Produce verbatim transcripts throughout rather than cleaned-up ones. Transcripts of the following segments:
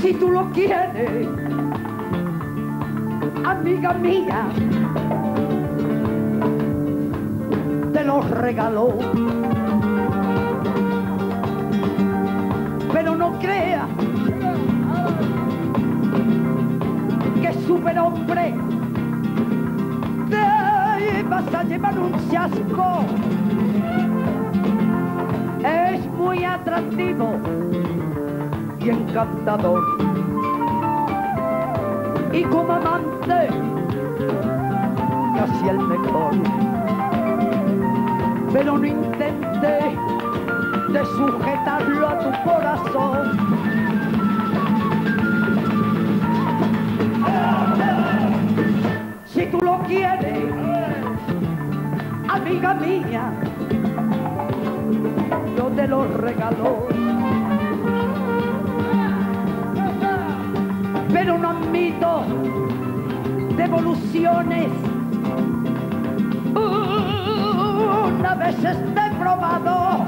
Si tú lo quieres, amiga mía, te lo regaló. Pero no crea que superhombre te vas a llevar un chasco. Es muy atractivo y encantador, y como amante casi el mejor. Pero no intentes de sujetarlo a tu corazón. Si tú lo quieres, amiga mía, yo te lo regalo. Pero no admito devoluciones. Una vez esté probado,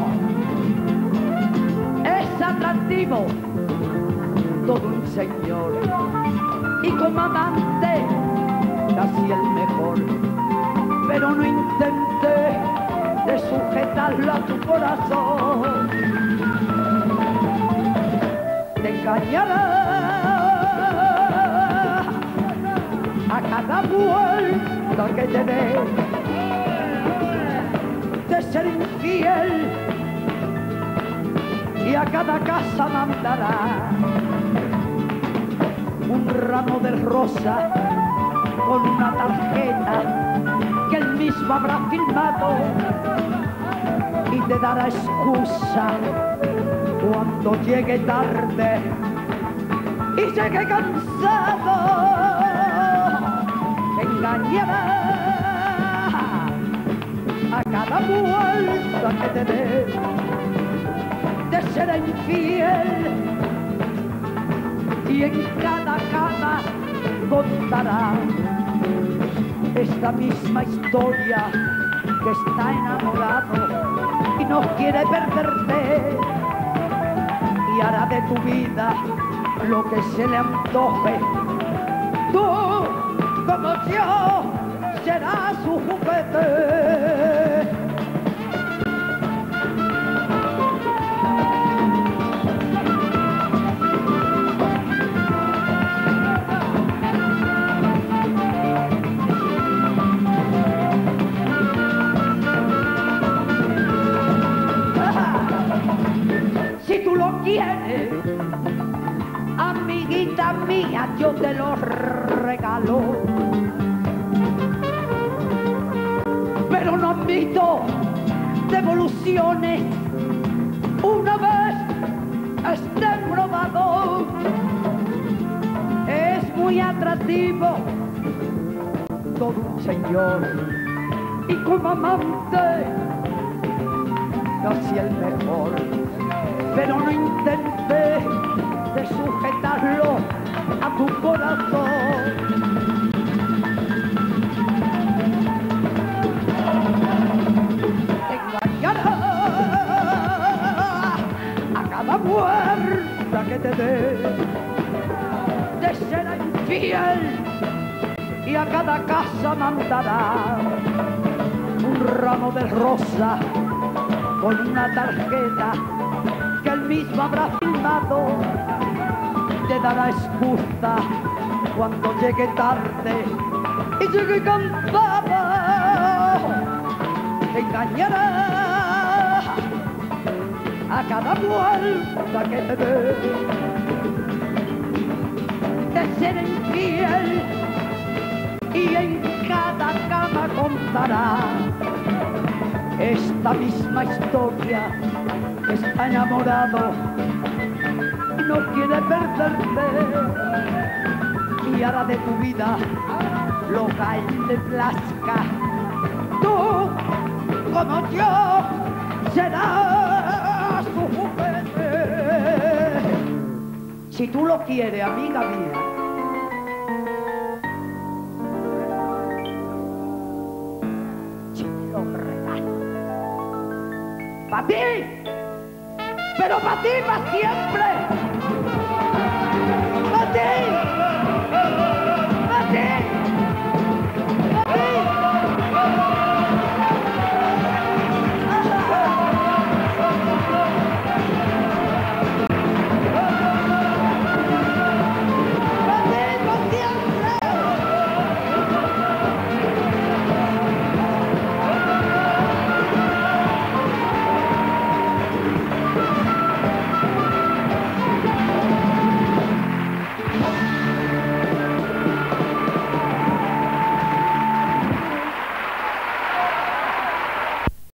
es atractivo, todo un señor, y como amante casi el mejor. Pero no intente de sujetarlo a tu corazón. Te engañará a cada vuelta que te dé, de ser infiel, y a cada casa mandará un ramo de rosa con una tarjeta que él mismo habrá firmado, y te dará excusa cuando llegue tarde y llegue cansado. Te engañará a cada vuelta que te dé, de ser infiel, y en cada cama contará esta misma historia, que está enamorado y no quiere perderte, y hará de tu vida lo que se le antoje. Tú, como yo, serás su juguete. Si tú lo quieres, amiguita mía, yo te lo regalo. Pero no admito devoluciones. Una vez esté probado, es muy atractivo, todo un señor, y como amante casi el mejor. Pero no intentes de sujetarlo a tu corazón. Te engañará a cada puerta que te dé, de ser infiel, y a cada casa mandará un ramo de rosa con una tarjeta que él mismo habrá firmado. Te dará excusa cuando llegue tarde y llegue cansado. Te engañará a cada vuelta que te dé, de ser infiel, y en cada cama contará esta misma historia, que está enamorado y no quiere perderte, y hará de tu vida lo que a él le plazca. Tú, como yo, serás su juguete. Si tú lo quieres, amiga mía, yo te lo regalo. Para ti, pero para ti, para siempre.